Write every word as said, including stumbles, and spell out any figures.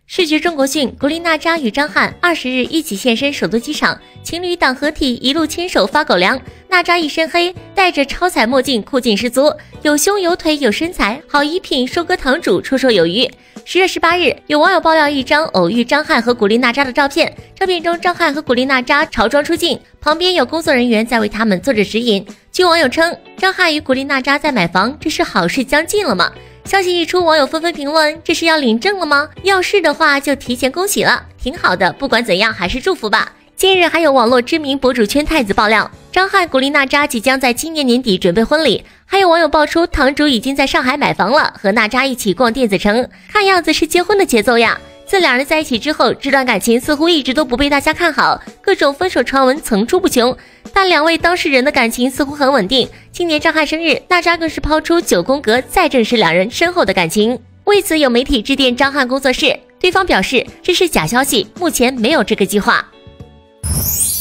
视觉中国讯，古力娜扎与张翰二十日一起现身首都机场，情侣档合体，一路牵手发狗粮。娜扎一身黑，戴着超彩墨镜，酷劲十足，有胸有腿有身材，好衣品收割堂主绰绰有余。十月十八日，有网友爆料一张偶遇张翰和古力娜扎的照片，照片中张翰和古力娜扎乔装出镜，旁边有工作人员在为他们做着指引。据网友称，张翰与古力娜扎在买房，这是好事将近了吗？消息一出，网友纷纷评论：这是要领证了吗？要是的话，就提前恭喜了，挺好的。不管怎样，还是祝福吧。近日，还有网络知名博主圈太子爆料，张翰、古力娜扎即将在今年年底准备婚礼。还有网友爆出，堂主已经在上海买房了，和娜扎一起逛电子城，看样子是结婚的节奏呀。自两人在一起之后，这段感情似乎一直都不被大家看好，各种分手传闻层出不穷。但两位当事人的感情似乎很稳定。今年张翰生日，娜扎更是抛出九宫格，再证实两人深厚的感情。为此，有媒体致电张翰工作室，对方表示这是假消息，目前没有这个计划。